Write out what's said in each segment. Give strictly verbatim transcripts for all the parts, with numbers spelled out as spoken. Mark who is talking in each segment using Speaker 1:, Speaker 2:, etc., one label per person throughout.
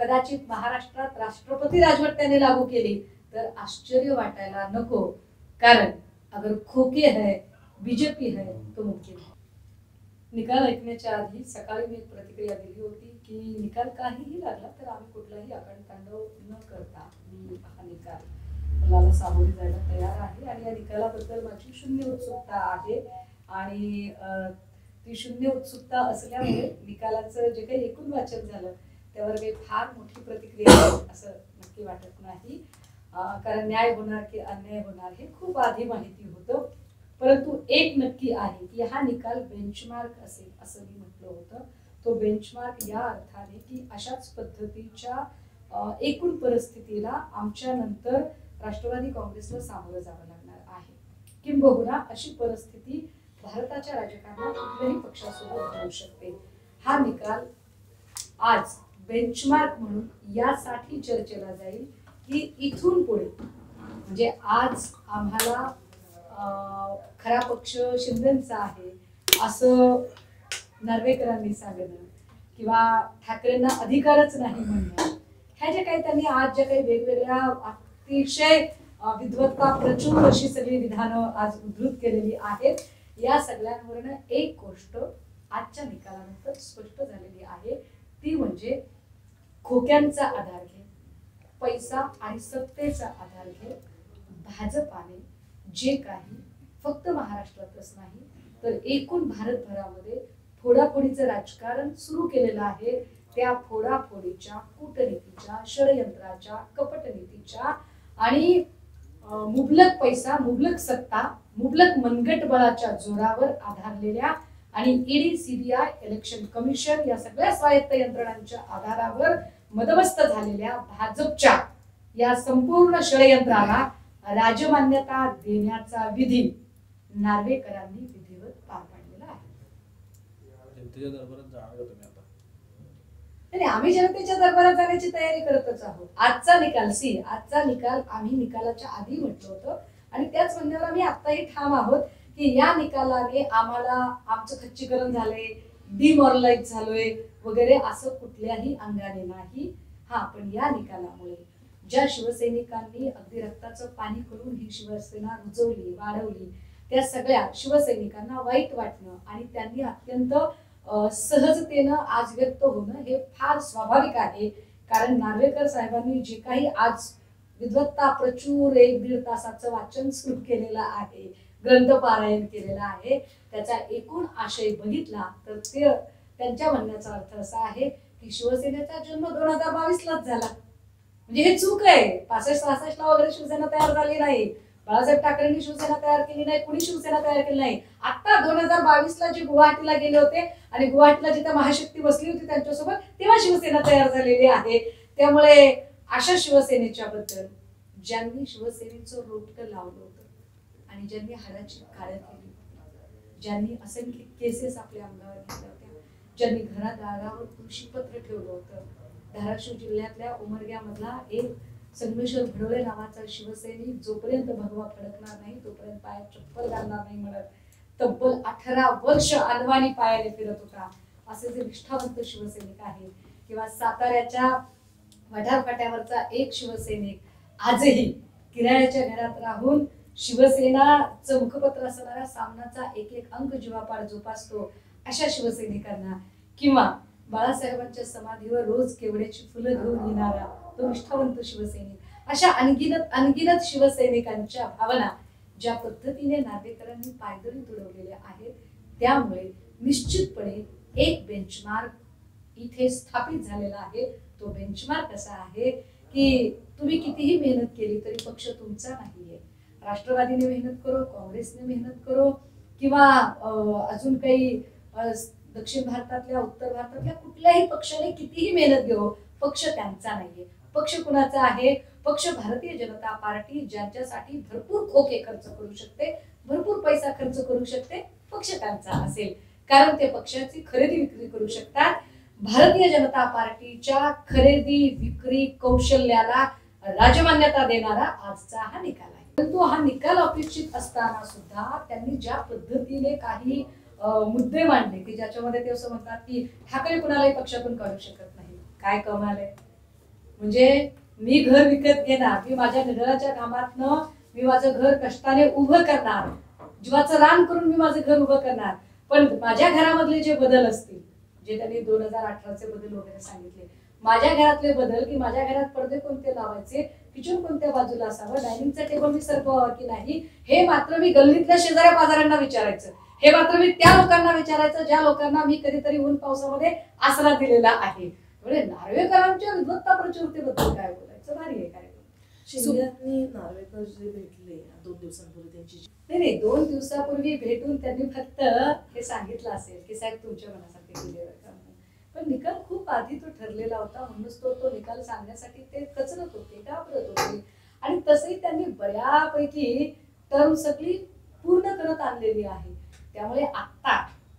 Speaker 1: कदाचित महाराष्ट्रात राष्ट्रपती राजवट त्याने लागू केली तर आश्चर्य वाटायला नको, कारण अगर खोके है बीजेपी है तो मुमकिन है. निकाल ऐकण्याच्या आधी सकाळी मी एक प्रतिक्रिया दिली होती की निकाल काहीही लागला तर आम्ही कुठलाही आकांडतांडव न करता मी हा निकाल मला सामोरे जायला तयार आहे आणि या निकालाबद्दल माझी शून्य उत्सुकता आहे. आणि ती शून्य उत्सुकता असल्यामुळे निकालाचं जे काही एकूण वाचन झालं त्यावर काही फार मोठी प्रतिक्रिया असं नक्की वाटत नाही, कारण न्याय होणार की अन्याय होणार हे खूप आधी माहिती होतं. परंतु एक नक्की आहे की हा निकाल बेंचमार्क असेल असं मी म्हटलं होतं. तो बेंचमार्क या अर्थाने की अशाच पद्धतीच्या एकूण परिस्थितीला आमच्या नंतर राष्ट्रवादी काँग्रेसला सामोरं जावं लागणार आहे, किंबहुना अशी परिस्थिती भारताच्या राजकारणात कुठल्याही पक्षासोबत होऊ शकते. हा निकाल आज बेंचमार्क म्हणून यासाठी चर्चेला जाईल की इथून पुढे म्हणजे आज आम्हाला खरा पक्ष शिंदेचा आहे असं नार्वेकरांनी सांगणं किंवा ठाकरेंना अधिकारच नाही म्हणणं, ह्या जे काही त्यांनी आज ज्या काही वेगवेगळ्या अतिशय विद्वत्ता प्रचूर अशी सगळी विधानं आज उद्धृत केलेली आहेत, या सगळ्यांवरनं एक गोष्ट आजच्या निकालानंतर स्पष्ट झालेली आहे, ती म्हणजे खोक्यांचा आधार घे, पैसा आणि सत्तेचा आधार घे भाजपाने जे काही फक्त महाराष्ट्रातच नाही तर एकूण भारतभरामध्ये फोडाफोडीचं राजकारण सुरू केलेलं आहे. त्या फोडाफोडीच्या, कूटनीतीच्या, षडयंत्राच्या, कपटनीतीच्या आणि मुबलक पैसा, मुबलक सत्ता, मुबलक मनगटबळाच्या जोरावर आधारलेल्या आणि ईडी, सीबीआय, इलेक्शन कमिशन या सगळ्या स्वायत्त यंत्रणांच्या आधारावर मदमस्त झालेल्या भाजपच्या या संपूर्ण षडयंत्राला राजमान्यता देण्याचा विधी नार्वेकरांनी विधिवत पार पाडलेला आहे.
Speaker 2: जनतेच्या दरबारात जाणार का तुम्ही आता?
Speaker 1: नाही, आम्ही जनतेच्या दरबारात जाण्याची तयारी करतच आहोत. आजचा निकाल सी आजचा निकाल आम्ही निकालाच्या आधी म्हटलं होतं आणि त्याच म्हणण्यावर आम्ही आताही ठाम आहोत की या निकालाने आम्हाला आमचं खच्चीकरण झालंय, डिमॉरलाइज झालोय वगैरे असं कुठल्याही अंगाने नाही. हा, पण या निकालामुळे ज्या शिवसैनिकांनी अगदी रक्ताचं पाणी करून ही शिवसेना रुजवली, वाढवली, त्या सगळ्या शिवसैनिकांना वाईट वाटणं आणि त्यांनी अत्यंत सहजतेनं आज व्यक्त होणं हे फार स्वाभाविक आहे. कारण नार्वेकर साहेबांनी जे काही आज विद्वत्ता प्रचूर एक दीड तासाचं वाचन सुरू केलेलं आहे, ग्रंथ पारायण केलेलं आहे, त्याचा एकूण आशय बघितला तर ते त्यांच्या म्हणण्याचा अर्थ असा आहे की शिवसेनेचा जन्म दोन हजार बावीस लाच झाला, म्हणजे हे चूक आहे. पासष्ट सहासष्ट ला वगैरे शिवसेना तयार झाली नाही, बाळासाहेब ठाकरेंनी शिवसेना तयार केली नाही, कुणी शिवसेना तयार केली नाही. आता दोन हजार बावीस ला जे गुवाहाटीला गेले होते आणि गुवाहाटीला जिथे महाशक्ती बसली होती त्यांच्यासोबत, तेव्हा शिवसेना तयार झालेली आहे. त्यामुळे अशा शिवसेनेच्या बद्दल ज्यांनी शिवसेनेचं रोपटं लावलं होतं आणि ज्यांनी हाडाची काळ्या केली, ज्यांनी असंख्य केसेस आपल्या अंगावर घेतल्या होत्या, ज्यांनी घरादारावर तुळशीपत्र ठेवलं होतं, धाराशिव जिल्ह्यातल्या उमरग्यामधला एक संगमेश्वर भडोळे नावाचा शिवसैनिक जोपर्यंत भगवा फडकणार नाही तोपर्यंत पायात चप्पल घालणार नाही म्हणत तब्बल अठरा वर्ष अनवाणी पायाने फिरत होता, असे जे निष्ठावंत शिवसैनिक आहेत, किंवा साताऱ्याच्या वढार फाट्यावरचा एक शिवसैनिक आजही किरायाच्या घरात राहून शिवसेनाचं मुखपत्र असणाऱ्या सामनाचा एक एक अंक जीवापाड जोपासतो, अशा शिवसैनिकांना, किंवा बाळासाहेबांच्या समाधीवर रोज केवड्याची फुलं घेऊन येणारा तो निष्ठावंत शिवसैनिक, अशा अनगिनत अनगिनत शिवसैनिकांच्या भावना ज्या पद्धतीने नार्वेकरांनी पायदळी तुडवलेल्या आहेत, त्यामुळे निश्चितपणे एक बेंचमार्क इथे स्थापित झालेला आहे. तो बेंचमार्क असा आहे की तुम्ही कितीही मेहनत केली तरी पक्ष तुमचा नाहीये. राष्ट्रवादीने मेहनत करो, काँग्रेसने मेहनत करो, किंवा अजून काही दक्षिण भारतातल्या, उत्तर भारतातल्या कुठल्याही पक्षाने कितीही मेहनत घेऊ, पक्ष त्यांचा नाहीये. पक्ष कुणाचा आहे? पक्ष भारतीय जनता पार्टी ज्यांच्यासाठी भरपूर खोके खर्च करू शकते, भरपूर पैसा खर्च करू शकते, पक्ष त्यांचा असेल, कारण ते पक्षाची खरेदी विक्री करू शकतात. भारतीय जनता पार्टीच्या खरेदी विक्री कौशल्याला राजमान्यता देणारा आजचा हा निकाल आहे. परंतु हा निकाल अपेक्षित असताना सुद्धा त्यांनी ज्या पद्धतीने काही मुद्दे मांडले की ज्याच्यामध्ये ते असं म्हणतात की ठाकरे कुणालाही पक्षातून काढू शकत नाही. काय कमाल आहे, म्हणजे मी घर विकत घेणार, मी माझ्या निधनाच्या कामातनं मी माझं घर कष्टाने उभं करणार, जीवाचं रान करून मी माझं घर उभं करणार. पण माझ्या घरामधले जे बदल असतील, जे त्यांनी दोन हजार अठराचे बदल वगैरे सांगितले, माझ्या घरातले बदल की माझ्या घरात पडदे कोणते लावायचे, किचन कोणत्या बाजूला असावं, डायनिंगचा टेबल मी सरकवावा की नाही, हे मात्र मी गल्लीतल्या शेजाऱ्या पाजाऱ्यांना विचारायचं. हे मात्र मी त्या लोकांना विचारायचं ज्या लोकांना मी कधीतरी ऊन पावसामध्ये आसरा दिलेला आहे. म्हणजे नार्वेकरांच्या विद्वत्ता प्रचुरतेबद्दल काय बोलायचं, भारी आहे काय.
Speaker 3: शिंदे आणि नार्वेकर जे भेटले दोन दिवसांपूर्वी त्यांची
Speaker 1: नाही नाही दोन दिवसापूर्वी भेटून त्यांनी फक्त हे सांगितलं असेल की साहेब तुमच्या मनासारखे केले बरं का म्हणून. पण निकाल खूप आधी तो ठरलेला होता, म्हणूनच तो तो निकाल सांगण्यासाठी ते कचरत होते, घाबरत होते. आणि तसंही त्यांनी बऱ्यापैकी टर्म सगळी पूर्ण करत आणलेली आहे. त्यामुळे आत्ता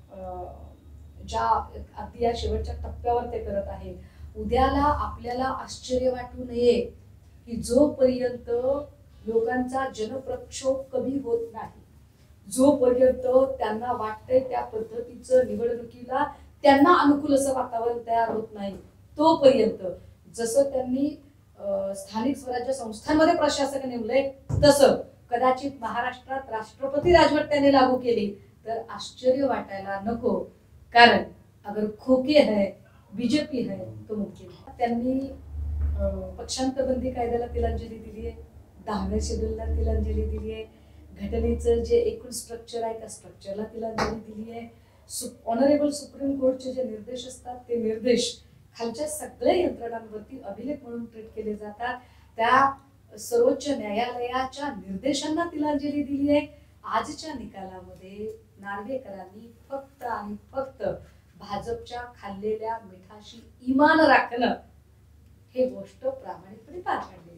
Speaker 1: ज्या अगदी या शेवटच्या टप्प्यावर ते करत आहेत, उद्याला आपल्याला आश्चर्य वाटू नये की जोपर्यंत लोकांचा जनप्रक्षोभ कमी होत नाही, जोपर्यंत त्यांना वाटतंय त्या पद्धतीचं निवडणुकीला त्यांना अनुकूल असं वातावरण तयार होत नाही, तोपर्यंत जसं त्यांनी स्थानिक स्वराज्य संस्थांमध्ये प्रशासक नेमलंय तसं कदाचित महाराष्ट्रात राष्ट्रपती राजवट त्यांनी लागू केली तर आश्चर्य वाटायला नको. कारण अगर खोके है, बीजेपी है तो मुमकिन है. त्यांनी पक्षांतरबंदी कायद्याला तिलांजली दिली आहे, दहाव्या शेड्यूलला तिलांजली दिली आहे, घटनेचं जे एकूण स्ट्रक्चर आहे त्या स्ट्रक्चरला तिलांजली दिली आहे. ऑनरेबल सुप्रीम कोर्टचे जे निर्देश असतात ते निर्देश खालच्या सगळ्या यंत्रणांवरती अभिलेख म्हणून ट्रीट केले जातात. त्या सर्वोच्च न्यायालयाच्या निर्देशांना तिलांजली दिली आहे. आजच्या निकालामध्ये नार्वेकरांनी फक्त आणि फक्त भाजपच्या खाल्लेल्या मिठाशी इमान राखणं हे गोष्ट प्रामाणिकपणे पार पाडली.